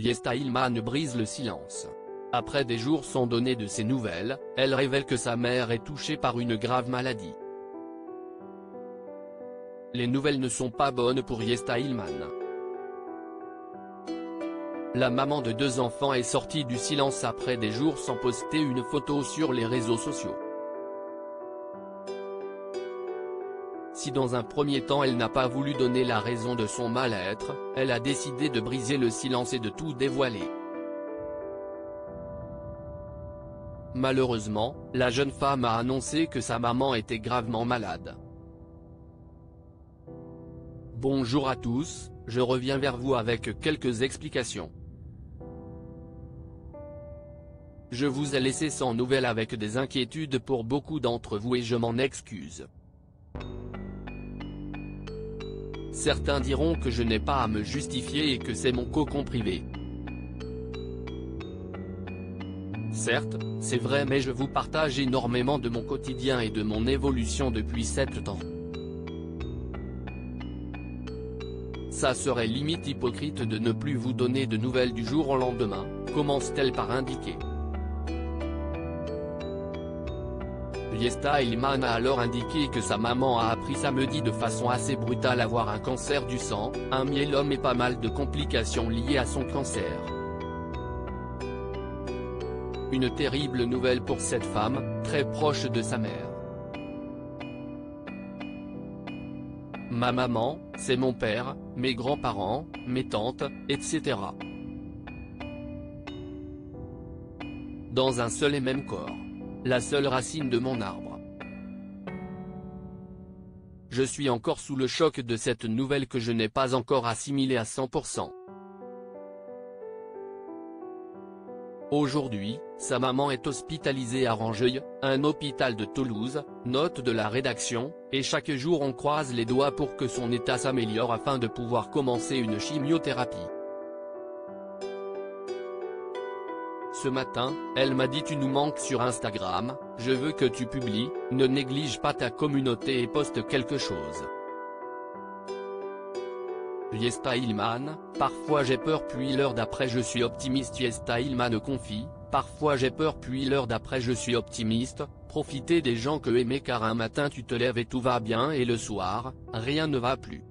Yesta Hillman brise le silence. Après des jours sans donner de ses nouvelles, elle révèle que sa mère est touchée par une grave maladie. Les nouvelles ne sont pas bonnes pour Yesta Hillman. La maman de 2 enfants est sortie du silence après des jours sans poster une photo sur les réseaux sociaux. Si dans un premier temps elle n'a pas voulu donner la raison de son mal-être, elle a décidé de briser le silence et de tout dévoiler. Malheureusement, la jeune femme a annoncé que sa maman était gravement malade. Bonjour à tous, je reviens vers vous avec quelques explications. Je vous ai laissé sans nouvelles avec des inquiétudes pour beaucoup d'entre vous et je m'en excuse. Certains diront que je n'ai pas à me justifier et que c'est mon cocon privé. Certes, c'est vrai, mais je vous partage énormément de mon quotidien et de mon évolution depuis 7 ans. Ça serait limite hypocrite de ne plus vous donner de nouvelles du jour au lendemain, commence-t-elle par indiquer. Yesta Hillman a alors indiqué que sa maman a appris samedi de façon assez brutale avoir un cancer du sang, un myélome et pas mal de complications liées à son cancer. Une terrible nouvelle pour cette femme, très proche de sa mère. Ma maman, c'est mon père, mes grands-parents, mes tantes, etc. Dans un seul et même corps. La seule racine de mon arbre. Je suis encore sous le choc de cette nouvelle que je n'ai pas encore assimilée à 100%. Aujourd'hui, sa maman est hospitalisée à Rangeuil, un hôpital de Toulouse, note de la rédaction, et chaque jour on croise les doigts pour que son état s'améliore afin de pouvoir commencer une chimiothérapie. Ce matin, elle m'a dit: tu nous manques sur Instagram, je veux que tu publies, ne néglige pas ta communauté et poste quelque chose. Yesta Hillman, parfois j'ai peur puis l'heure d'après je suis optimiste. Yesta Hillman confie, parfois j'ai peur puis l'heure d'après je suis optimiste, profiter des gens que aimer car un matin tu te lèves et tout va bien et le soir, rien ne va plus.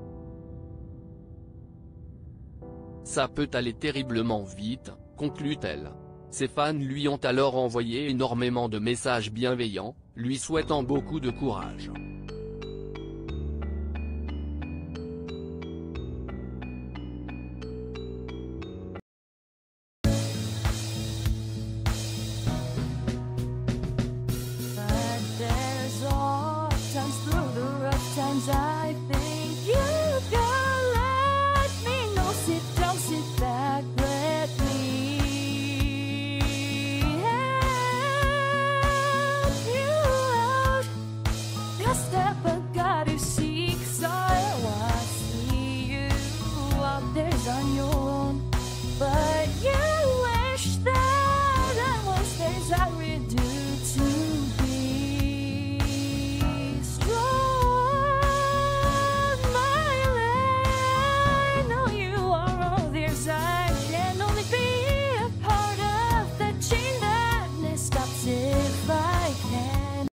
Ça peut aller terriblement vite, conclut-elle. Ses fans lui ont alors envoyé énormément de messages bienveillants, lui souhaitant beaucoup de courage.